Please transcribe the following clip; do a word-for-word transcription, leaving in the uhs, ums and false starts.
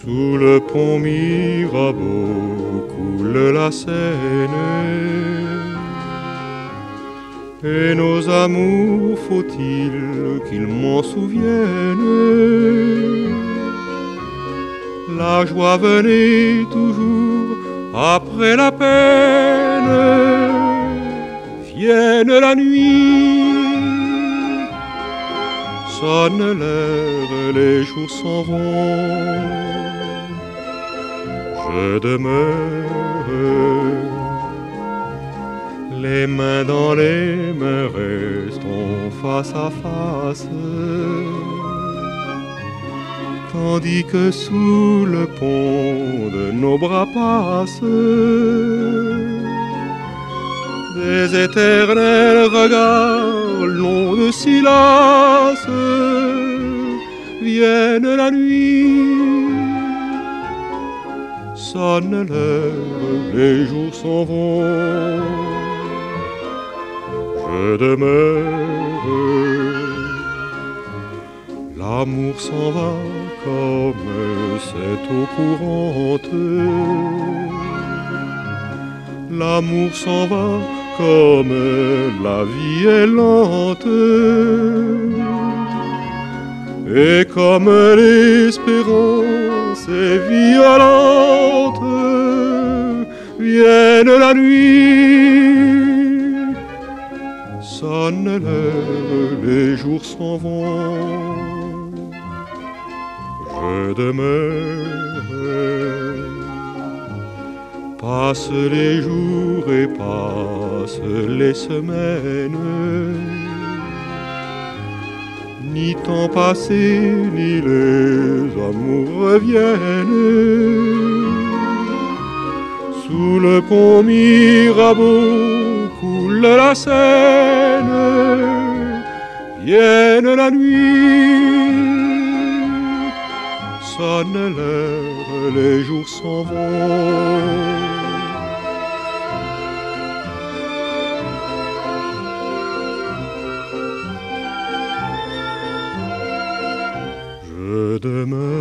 Sous le pont Mirabeau coule la Seine, et nos amours, faut-il qu'ils m'en souviennent? La joie venait toujours après la peine, vienne la nuit, sonne l'heure, les jours s'en vont. Je demeure, les mains dans les mains, restons face à face, tandis que sous le pont de nos bras passent des éternels regards longs de silence. Vienne la nuit, sonne l'heure, les jours s'en vont. Je demeure, l'amour s'en va comme cette eau courante. L'amour s'en va comme la vie est lente, et comme l'espérance est violente. Vienne la nuit, sonne l'heure, les jours s'en vont. Je demeure, passent les jours et passent les semaines, ni temps passé, ni les amours reviennent. Sous le pont Mirabeau coule la Seine, vienne la nuit, sonne l'heure, les jours s'en vont. Je demeure